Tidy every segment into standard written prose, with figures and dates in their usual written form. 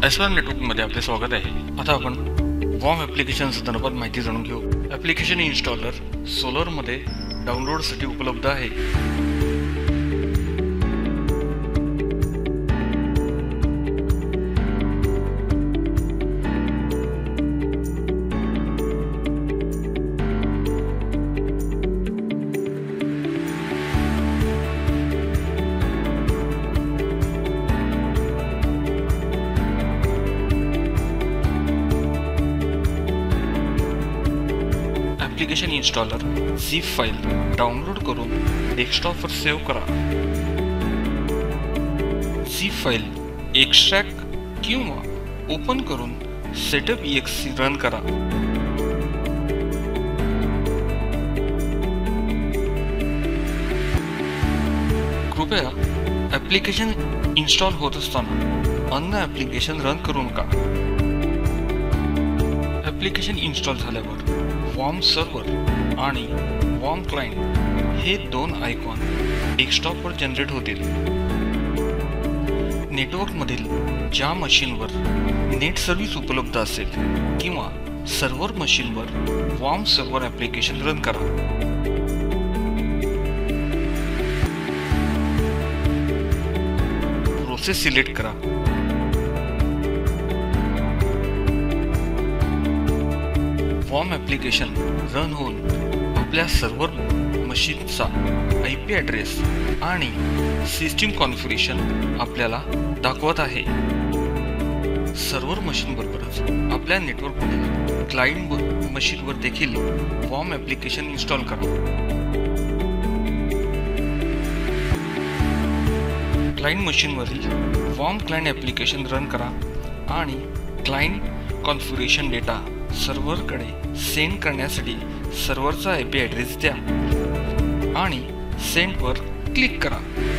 Esper नेटवर्कमध्ये आपले स्वागत आहे। आता आपण वॉर्म ॲप्लिकेशन संदर्भात माहिती जाणून घेऊ। ॲप्लिकेशन इन्स्टॉलर सोलरमध्ये डाउनलोडसाठी उपलब्ध आहे। Application installer zip file download करून डेस्कटॉपवर सेव्ह करा। झिप फाईल एक्स्ट्रॅक्ट किंवा ओपन करून सेटअप EXE रन करा। कृपया ॲप्लिकेशन इन्स्टॉल होत असताना अन्य ॲप्लिकेशन रन करू नका। ॲप्लिकेशन इन्स्टॉल झाल्यावर वॉर्म सर्व्हर आणि वॉर्म क्लायंट हे दोन आयकॉन डेस्कटॉपवर जनरेट होतील। नेटवर्कमधील ज्या मशीनवर नेट सर्व्हिस उपलब्ध असेल किंवा सर्व्हर मशीनवर वॉर्म सर्व्हर ॲप्लिकेशन रन करा। प्रोसेस सिलेक्ट करा। वॉर्म ॲप्लिकेशन रन होऊन आपल्या सर्व्हर मशीनचा IP ॲड्रेस आणि सिस्टीम कॉन्फिगरेशन आपल्याला दाखवत आहे। सर्व्हर मशीनबरोबरच आपल्या नेटवर्कमधील क्लायंट मशीनवर देखील वॉर्म ॲप्लिकेशन इन्स्टॉल करा। क्लायंट मशीनवरील वॉर्म क्लायंट ॲप्लिकेशन रन करा आणि क्लायंट कॉन्फिगरेशन डेटा सर्व्हरकडे सेंड करण्यासाठी सर्व्हरचा IP ॲड्रेस द्या आणि सेंडवर क्लिक करा।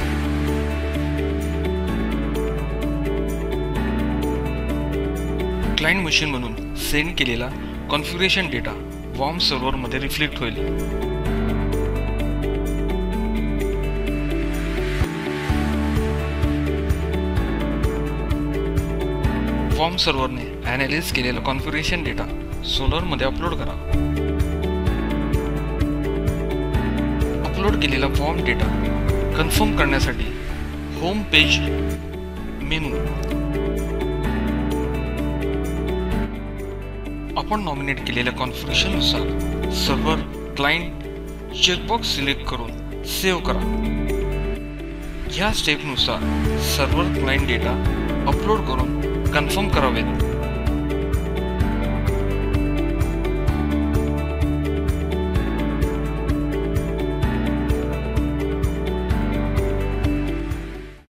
क्लायंट मशीन म्हणून सेंड केलेला कॉन्फिगरेशन डेटा वॉर्म सर्व्हरमध्ये रिफ्लेक्ट होईल। वॉर्म सर्व्हरने ॲनालाइज केलेला कॉन्फिगरेशन डेटा सोलरमध्ये अपलोड करा। अपलोड केलेला वॉर्म डेटा कन्फर्म करण्यासाठी होम पेज मेनू आपण नॉमिनेट केलेल्या कॉन्फिगरेशननुसार सर्व्हर क्लायंट चेकबॉक्स सिलेक्ट करून सेव्ह करा। ह्या स्टेपनुसार सर्व्हर क्लायंट डेटा अपलोड करून कन्फर्म करावेत।